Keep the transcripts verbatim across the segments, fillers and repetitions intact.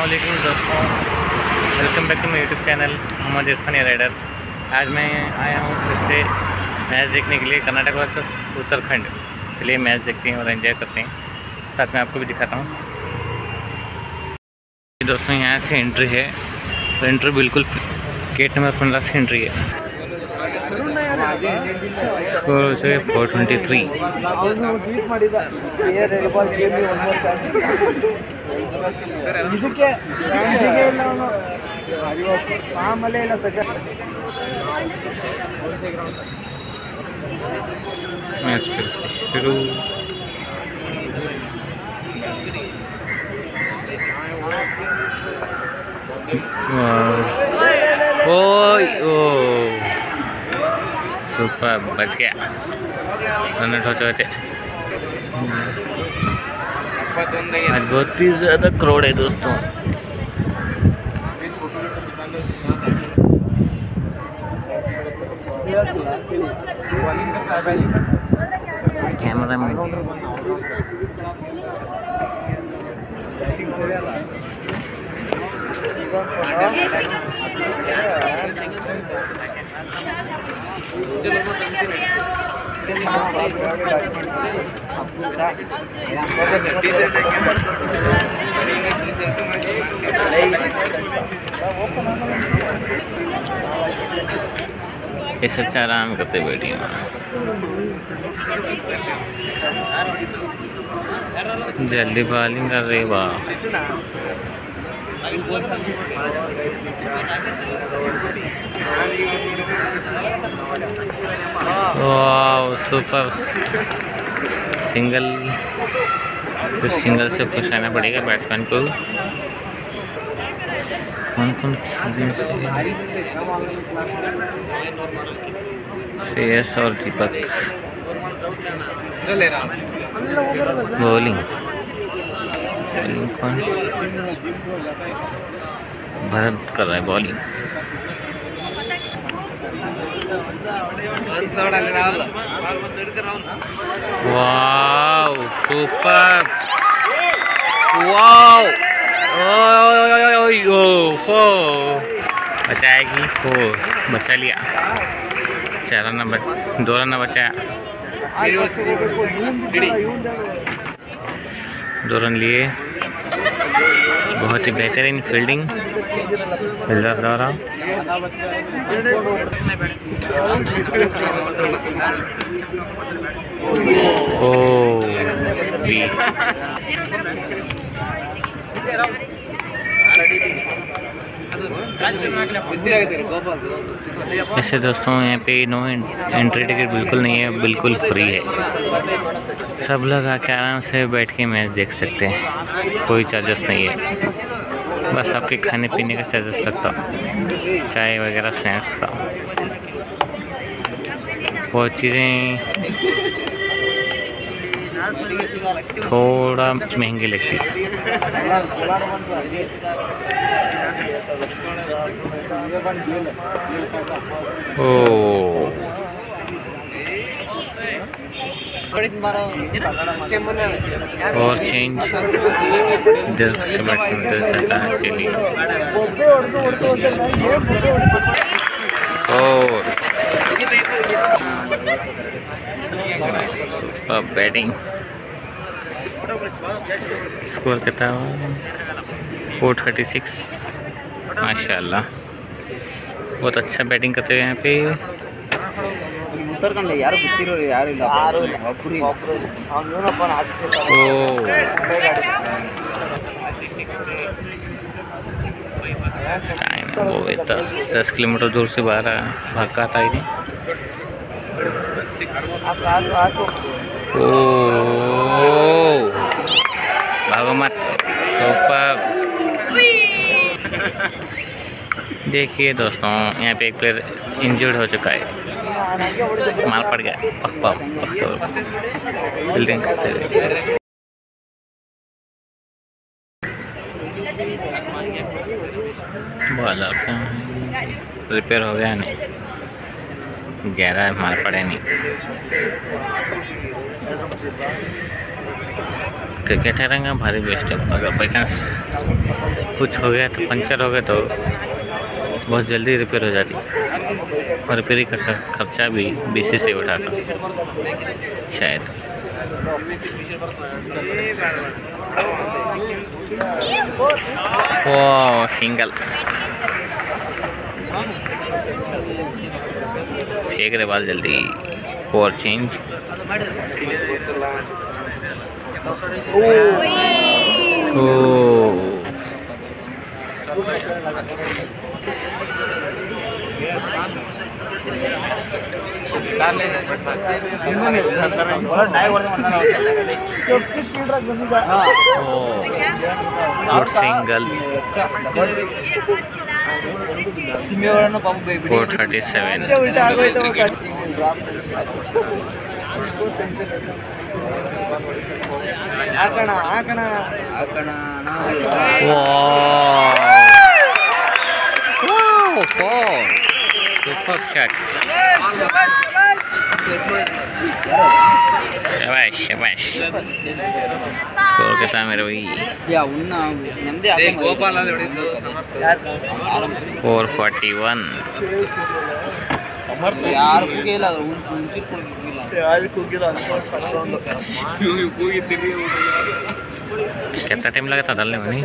अस्सलामुअलैकुम दोस्तों, welcome back to my YouTube channel Mohammed Irfan rider. आज मैं आया हूँ फिर से मैच देखने के लिए, कर्नाटक वर्सेस उत्तराखंड। चलिए मैच देखते हैं और एंजॉय करते हैं, साथ में आपको भी दिखाता हूँ। दोस्तों यहाँ से एंट्री है, तो एंट्री बिल्कुल गेट नंबर पंद्रह से एंट्री है। स्कोर है फोर ट्वेंटी थ्री। मैच फिर से शुरू। ओ ओ सुपर, बच गया, रन आउट हो चुके थे। आज बहुत ही ज़्यादा क्राउड है दोस्तों। कैमरा मैन ऐसे अच्छा आराम करते बैठी हूँ। जल्दी बॉलिंग कर रही वाह। वाह सुपर सिंगल। कुछ सिंगल से खुश रहना पड़ेगा बैट्समैन को। कौन कौन श्रेयस और दीपक बॉलिंग। बॉलिंग कौन? भरत कर रहा है बॉलिंग। वाव सुपर, वाव ओ बचाएगी, हो बचा लिया। चार रन बच, दो रन बचाया, दो रन लिए। बहुत ही बेहतरीन फील्डिंग फील्डर द्वारा। ओ बी ऐसे दोस्तों यहाँ पे नो एंट्री टिकट बिल्कुल नहीं है, बिल्कुल फ्री है। सब लोग आके आराम से बैठ के मैच देख सकते हैं, कोई चार्जेस नहीं है। बस आपके खाने पीने का चार्जेस लगता, चाय वगैरह स्नैक्स का, वो चीज़ें थोड़ा महंगी लगती है। ओ और चेंज इधर के बैट्समैन उधर चलता है। चलिए और सुपर बैटिंग। स्कोर कितना हुआ? Four thirty six. माशाल्लाह बहुत अच्छा बैटिंग करते हुए यहाँ पे। ओ वो दस किलोमीटर दूर से बाहर भागा था ही। ओ भागो मत, सुपर। देखिए दोस्तों यहाँ पे एक प्लेयर इंजर्ड हो चुका है, मार पड़ गया पख पख पख तो फील्डिंग करते हुए। बॉल रिपेयर हो गया नहीं, ज़्यादा मार पड़े नहीं। क्रिकेट रंगा भारी बेस्ट है। अगर बाई चांस कुछ हो गया तो पंचर हो गया तो बहुत जल्दी रिपेयर हो जाती और रिपेयरिंग का खर्चा भी बीसी से उठाता शायद। वो सिंगल फेंक रहे बाल जल्दी और change. Oh good single four thirty seven. Super shot, शाबाश शाबाश। स्कोर कितना मेरे भाई? Four forty one. कितना टाइम लगा था डालने में?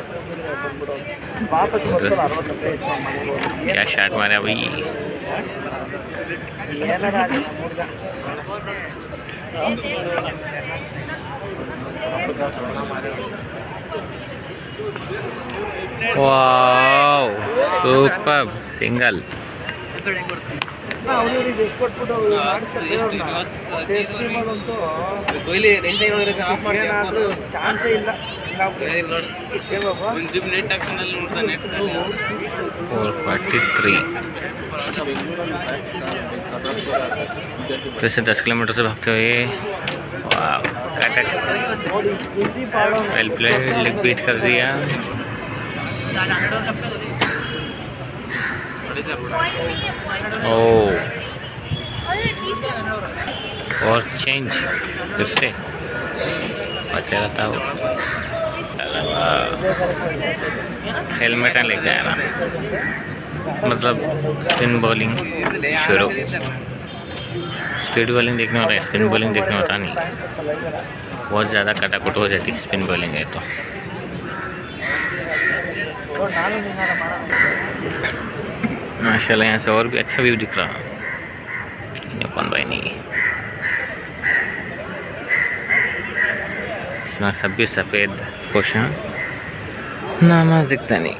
क्या शॉट मारा भाई? Wow super single. Four forty three. फिर से दस किलोमीटर से भागते हुए वेल प्लेड, लेग बीट कर दिया। ओ और चेंज फिर से बचा रहता हो। हेलमेट लेके आया ना, मतलब स्पिन बॉलिंग शुरू। स्पीड बॉलिंग देखने होता है, स्पिन बॉलिंग देखने होता नहीं। बहुत ज़्यादा कटाकुट हो जाती है स्पिन बॉलिंग है तो। माशाल्लाह यहाँ से और भी अच्छा व्यू दिख रहा। कौन भाई नहीं, इसमें सब भी सफ़ेद पोशा नामाज दिखता नहीं।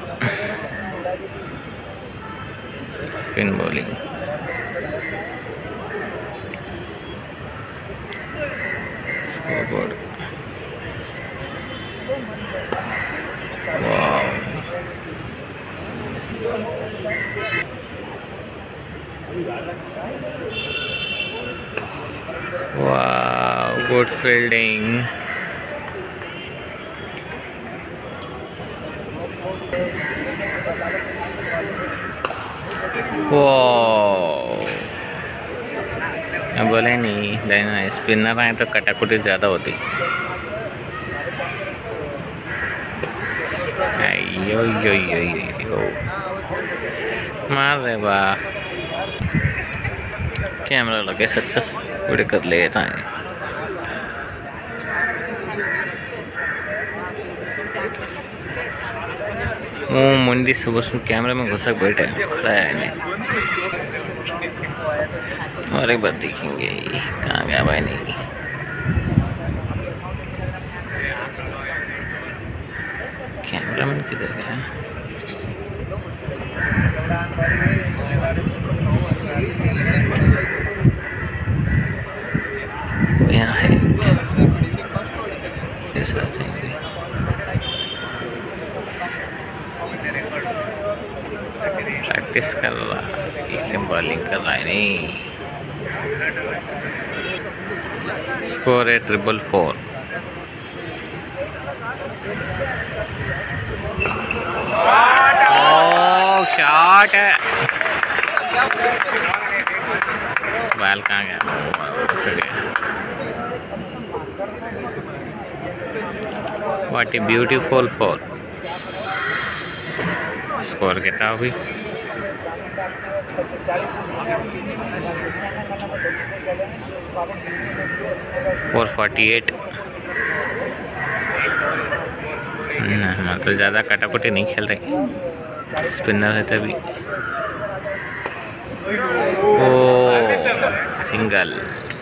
Spin bowling scoreboard. वाह गुड फील्डिंग। मैं बोले नहीं देना, स्पिनर आए तो कटाकुटी ज़्यादा होती। यो यो यो यो मार रहे बा। कैमरा लगे सच्चा वीडियो कर लेता है। वो मंडी से बस कैमरा में घुसा बैठे खड़ा है नहीं। और एक बार देखेंगे कहाँ गया भाई नहीं। कैमरा मैन किधर गया? यहाँ है। प्रैक्टिस कर रहा, बॉलिंग कर रहा है नहीं। स्कोर है ट्रिपल फोर। ओह शॉट है, बाल कहाँ गया? What a beautiful fall. Score कितना हुई? Four forty eight. हम तो ज़्यादा कटाकुटी नहीं खेल रहे, स्पिनर है तभी। ओ सिंगल।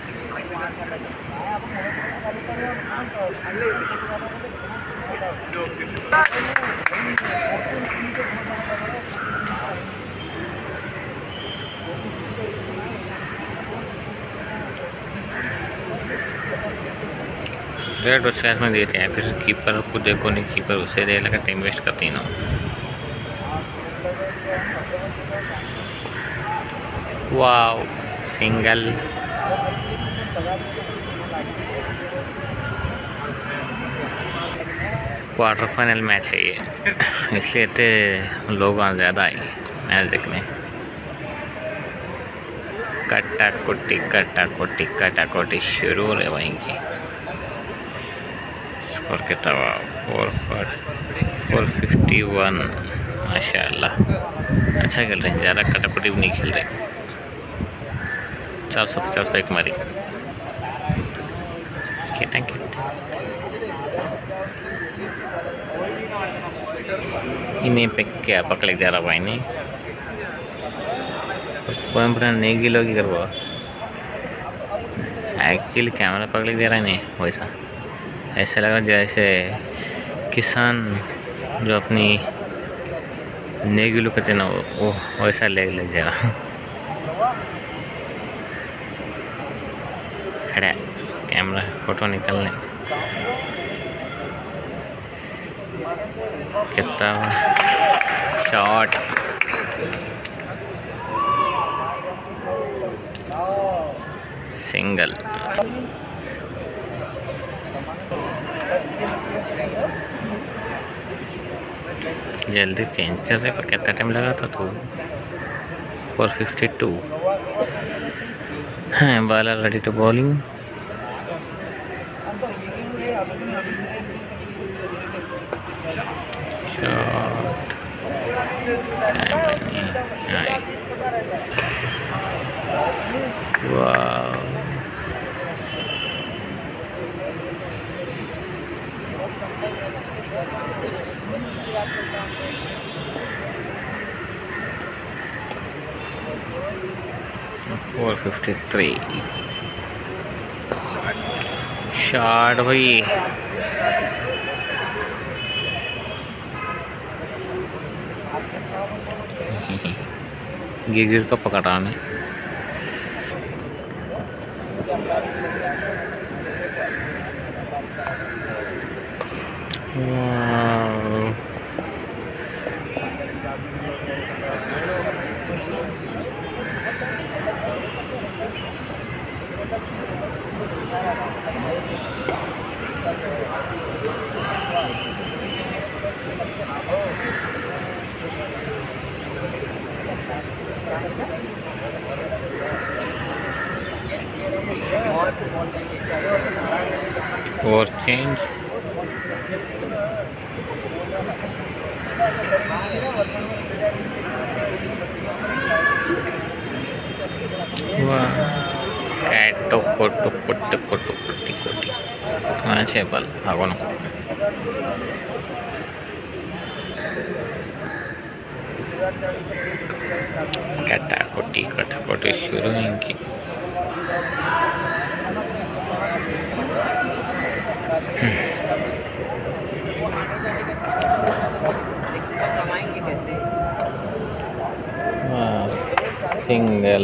रेड उसके हाथ में देते हैं, फिर कीपर को देखो नहीं, कीपर उसे दे लगा, टाइम वेस्ट करती ना। Wow single. Quarter final match है ये, इसलिए इतने लोग वहाँ ज़्यादा आए मैच देखने। कट्टा कुट्टी कट्टा कुट्टी कट्टा कुट्टी शुरू हो रहे वहीं की। स्कोर कितना हुआ? Four four fifty one. माशाल्लाह अच्छा खेल रहे हैं, ज़्यादा कटाकुटी भी नहीं खेल रहे। चार सौ पचास पे एक मारी। Thank you. इन्हें पे क्या पकड़ जा रहा भाई ने पूरा नहीं गिलो की करवा। एक्चुअली कैमरा पकड़ दे रहा है नहीं वैसा, ऐसा लग रहा जैसे किसान जो अपनी नेगिलो करते ना वो वैसा लेग लग जा रहा। खड़ा कैमरा फोटो निकालने कितना शॉट। सिंगल। जल्दी चेंज कर रहे पर कितना टाइम लगा था तो फोर फिफ्टी टू। हाँ bowler ready to bowling. Shot वाह। Four fifty three. शॉट भाई गिर गिर को पकड़ाने। और चेंज कैटो कोटो कोटो कोटो कोटी कोटी अच्छे बल आगोन कटा कोटी कटा कोटी शुरू इनकी। सिंगल।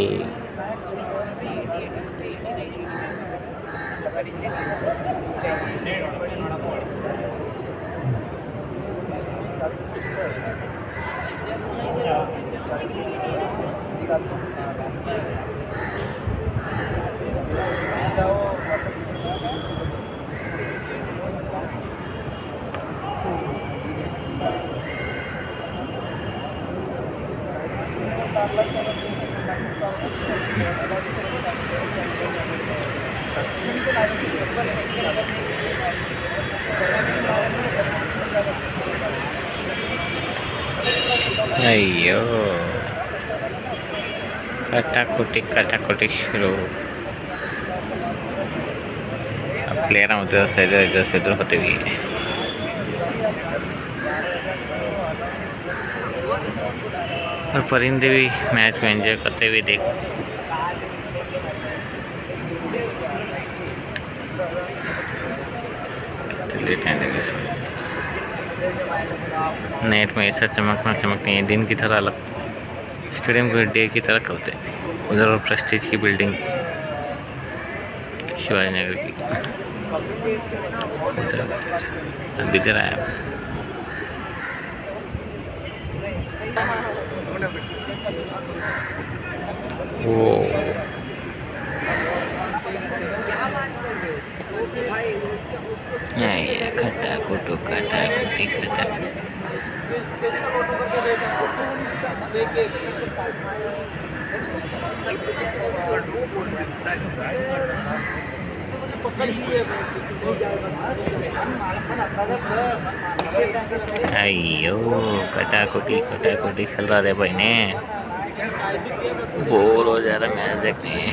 अयो कटाकुटी कटाकुटी शुरू। अब प्लेयर उधर से इधर इधर से उधर होते हुए और परिंदे भी मैच को एंजॉय करते हुए देख। नेट में ऐसा चमकना चमकते हैं दिन की तरह अलग, स्टेडियम को डे की तरह करते थे। उधर प्रेस्टीज की बिल्डिंग शिवाजी नगर की, अब इधर आया। वो नहीं खट्टा कुटू खट्टा कुटी खट्टा। अयो कटाकुटी कटाकुटी खेल रहा है भाई ने, बोर हो जा रहा मैच देखते हैं।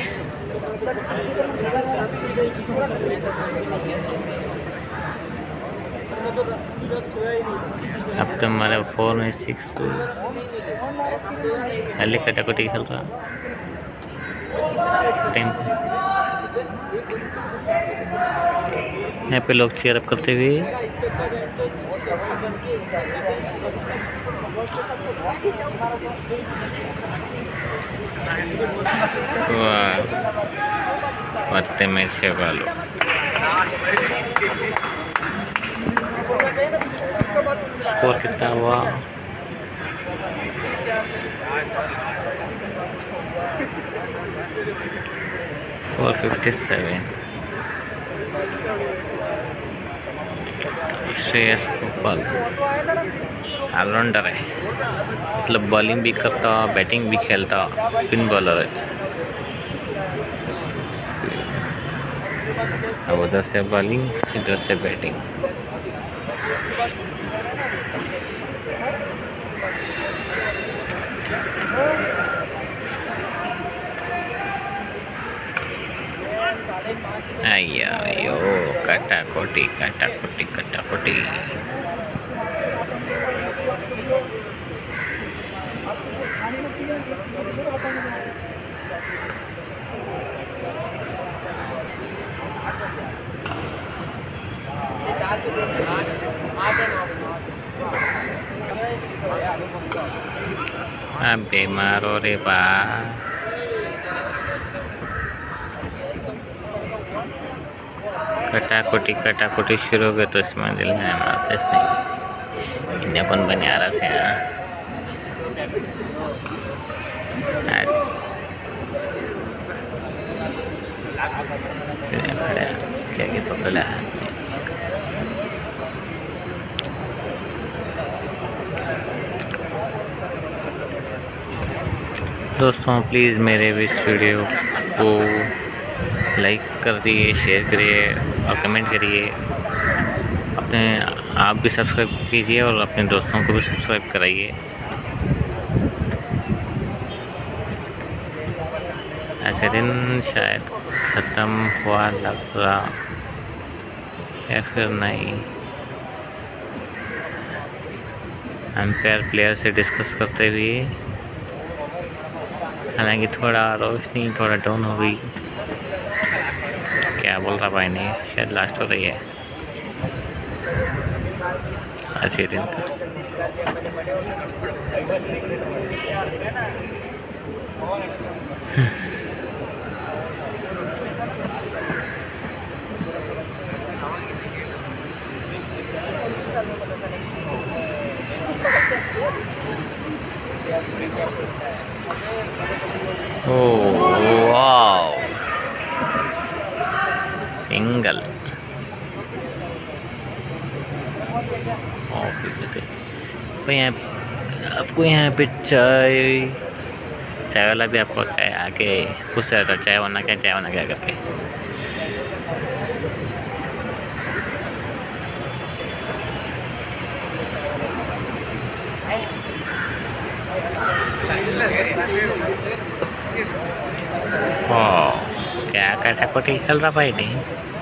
अब तो हमारे फोर में सिक्स पहले कटाकुटी खेल रहा टाइम पे। यहाँ पे लोग चेयर अप करते हुए पत्ते में छे वालों। स्कोर कितना हुआ? Four fifty seven. Shreyas Gopal allrounder है, मतलब बॉलिंग भी करता बैटिंग भी खेलता, स्पिन बॉलर है। अब उधर से बॉलिंग इधर से बैटिंग। अयो अयो कटाकुटी कटाकुटी कटाकुटी। अब बीमार हो रे बा। कटाकुटी कटाकुटी शुरू हो गए तो इसमें दिल में आते नहीं इन्हें कौन बने आ रहा से खड़ा क्या क्या पकड़ा हाथ में। दोस्तों प्लीज़ मेरे इस वीडियो को लाइक कर दिए, शेयर करिए और कमेंट करिए। अपने आप भी सब्सक्राइब कीजिए और अपने दोस्तों को भी सब्सक्राइब कराइए। ऐसे दिन शायद ख़त्म हुआ लग रहा या फिर नहीं। अंपायर प्लेयर से डिस्कस करते हुए, हालांकि थोड़ा रोशनी थोड़ा डाउन हो गई। क्या बोल रहा भाई ने, शायद लास्ट हो रही है आज के दिन का। Oh wow single. तो यहाँ आपको यहाँ पे चाय चाय वाला भी आपको चाय आके पूछ रहा था चाय होना क्या चाय होना क्या करके। ओ क्या कटाकटी चल रहा भाई नहीं।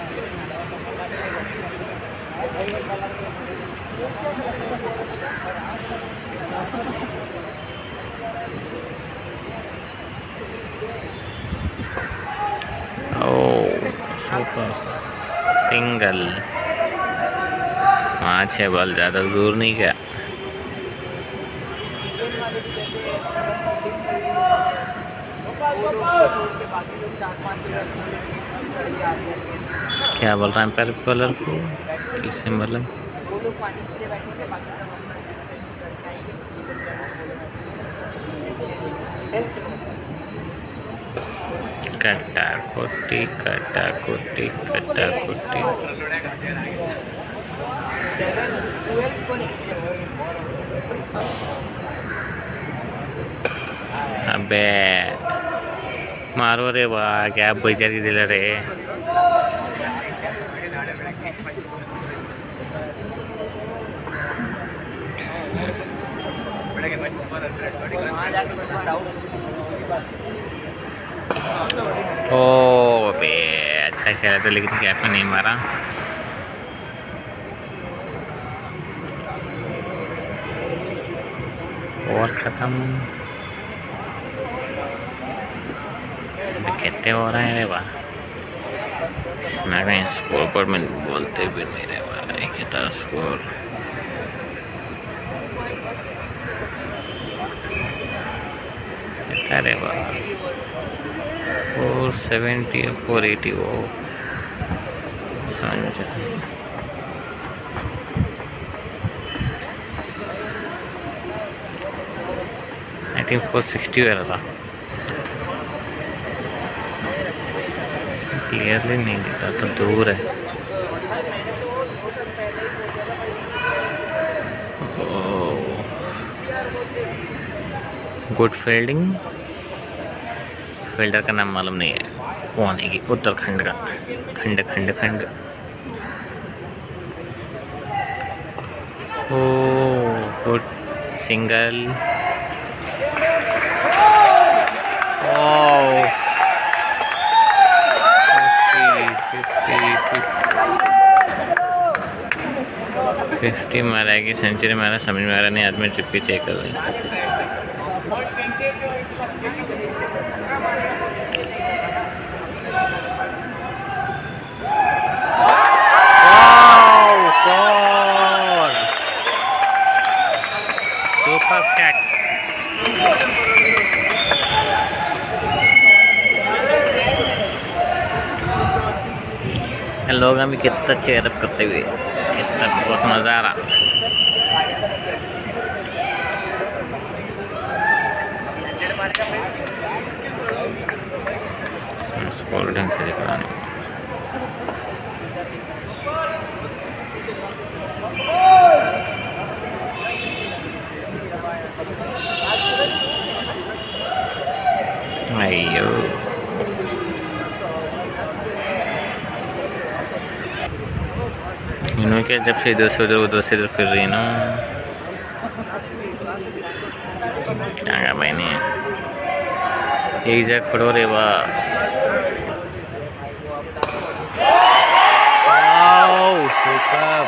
ओ सुपर सिंगल, पाँच छः बॉल, ज़्यादा दूर नहीं गया। क्या बोल रहा है पैर बॉलर को, किससे मतलब? कट्टा कुट्टी कट्टा कुट्टी कट्टा कुट्टी। अबे मारो रे वाह, क्या बेचारी दिल रे। ओ बे अच्छा खेला था लेकिन कैप में नहीं मारा। और खत्म। कितने हो रहे हैं रे वाह, मैं स्कोर पर मैं बोलते भी नहीं रे वाह, कितना स्कोर। कितना रे वाह, फोर सेवेंटी फोर एटी वो समझ में चलता। आई थिंक फोर सिक्सटी हो रहा था, क्लियरली नहीं दिखता तो दूर है। गुड फील्डिंग, फील्डर का नाम मालूम नहीं है कौन है कि उत्तराखंड का, खंड खंड खंड। Oh good single. Oh fifty मारा है कि सेंचुरी मारा समझ में आ रहा नहीं, आदमी चुप्पी चेक कर रही। Super catch. लोग अभी कितना चेयरअप करते हुए, कितना बहुत मज़ा आ रहा। स्कोर ढंग से दिखा नहीं। अयो इन्होंने क्या, जब से इधर से उधर उधर से इधर फिर रही ना, क्या भाई नहीं एक जगह खड़ो रे वाह। सुपर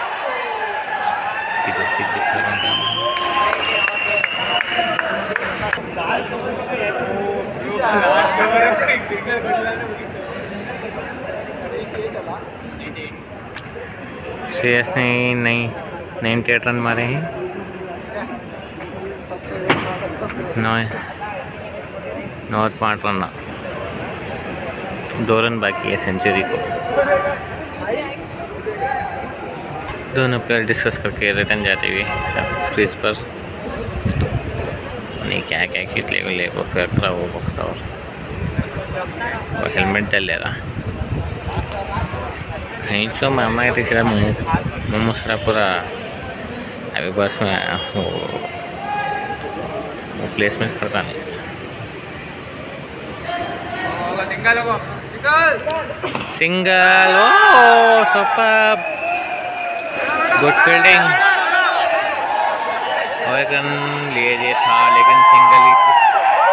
श्रेयस ने नहीं नाइन्टी एट रन मारे हैं, नौ नौ पाँच रन, दो रन बाकी है सेंचुरी को। दोनों प्लेयर डिस्कस करके रिटर्न जाते हुए क्रीज पर, नहीं क्या क्या किस ले ले को फेंक रहा वो वक्त, और वो हेलमेट डाल ले रहा कहीं तो मामा के तीसरा मोमो सारा पूरा अभी बस में वो, वो प्लेसमेंट करता नहीं। Single, oh super, good fielding. और एक रन लिए था लेकिन सिंगल ही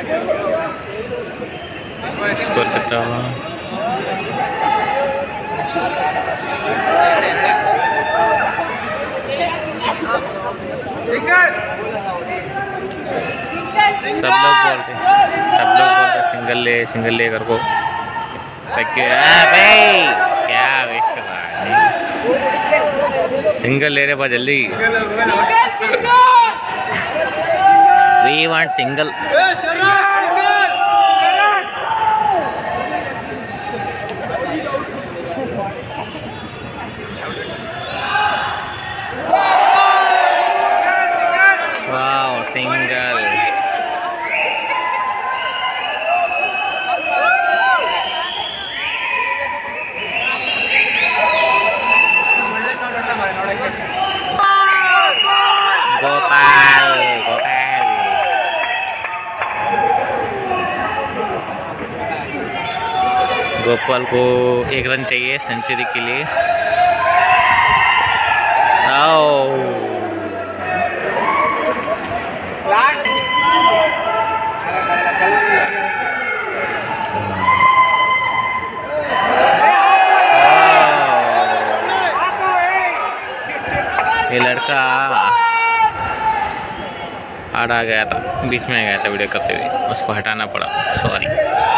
स्कोर कितना हुआ? सब लोग बोलते सब लोग बोलते सिंगल ले सिंगल ले कर को भाई क्या वेस्ट कर रहा है। सिंगल ले रहे बहुत जल्दी। We want single. Wow single. Gopal Gopal Gopal को एक रन चाहिए सेंचुरी के लिए। आओ ये लड़का हार्ड आ गया था, बीच में आ गया था वीडियो करते हुए, उसको हटाना पड़ा, सॉरी।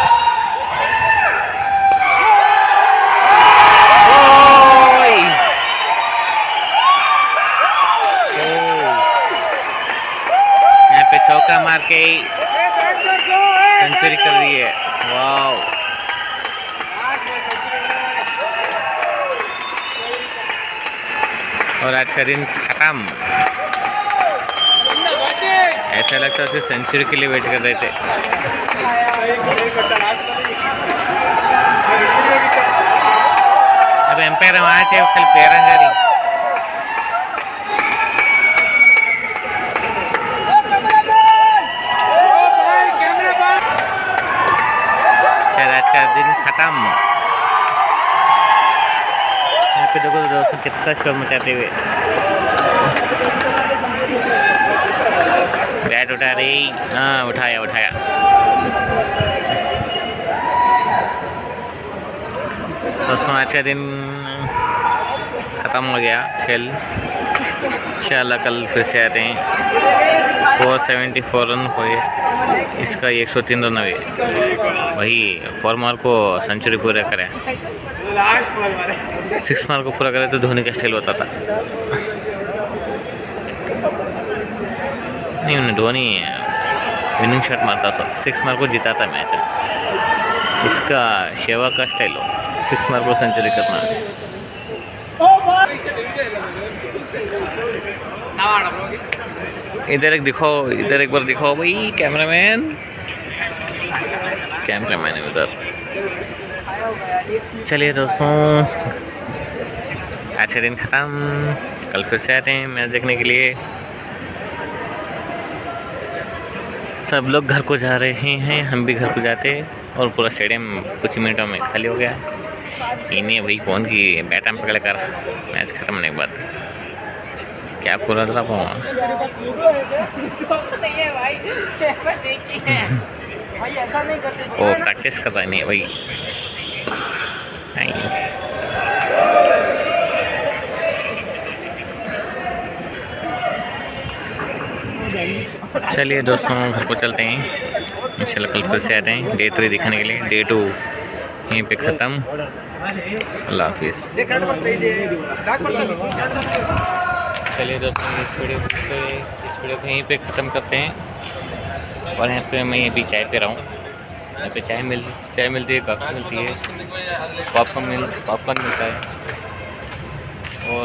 यहाँ पे चौका मार के सेंचुरी कर दी है। वाओ और आज का दिन खत्म। ऐसा लगता है कि सेंचुरी के लिए वेट कर रहे थे। अब एम्पायर वहाँ थे कल प्लेयर जारी आज का दिन खत्म। यहाँ पे देखो दोस्तों कितना शोर मचाते हुए बैट उठा रही। हाँ उठाया उठाया। दोस्तों आज का दिन ख़त्म हो गया खेल। इंशाल्लाह कल फिर से आते हैं। चार सौ चौहत्तर रन हुए, इसका एक सौ तीन रन हुए। वही फोर मार को सेंचुरी पूरा करें, सिक्स मार को पूरा करे तो धोनी का स्टाइल होता था। नहीं उन्हें धोनी विनिंग शॉट मारता था, सिक्स मार को जिताता मैच। इसका शेवा का स्टाइल हो, सिक्स मार को सेंचुरी करना। इधर एक दिखाओ, इधर एक बार दिखाओ भाई कैमरामैन। कैमरामैन है उधर। चलिए दोस्तों आज का दिन ख़त्म, कल फिर से आते हैं मैच देखने के लिए। सब लोग घर को जा रहे हैं, हम भी घर को जाते और पूरा स्टेडियम कुछ ही मिनटों में खाली हो गया। इन्हें भाई कौन की बैटा में पकड़ कर मैच ख़त्म होने के बाद क्या पूरा था वहाँ। ओ प्रैक्टिस कर रहा है नहीं भाई। नहीं चलिए दोस्तों घर को चलते हैं। इंशाल्लाह कल फिर से आते हैं डे थ्री दिखाने के लिए। डे टू यहीं पे ख़त्म। अल्लाह हाफिज़। चलिए दोस्तों इस वीडियो पे इस वीडियो को यहीं पे ख़त्म करते हैं। और यहाँ पे मैं अभी चाय पी रहा हूँ। यहाँ पे चाय मिल चाय मिलती है, कॉफ़ी मिलती है, पॉपकॉर्न मिल पॉपकॉर्न मिलता है और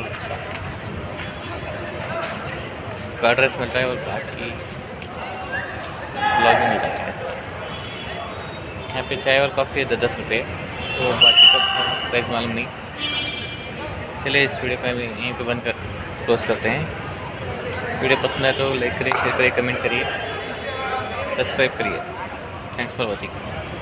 कर्ड राइस मिलता है और बाकी ब्लॉग भी मिलता है। यहाँ पे चाय और कॉफ़ी है दस दस रुपये, तो बाकी का प्राइस मालूम नहीं। चलिए इस वीडियो को अभी यहीं पे बंद कर क्लोज करते हैं। वीडियो पसंद आए तो लाइक करिए, शेयर करिए, कमेंट करिए, सब्सक्राइब करिए। Thanks for watching.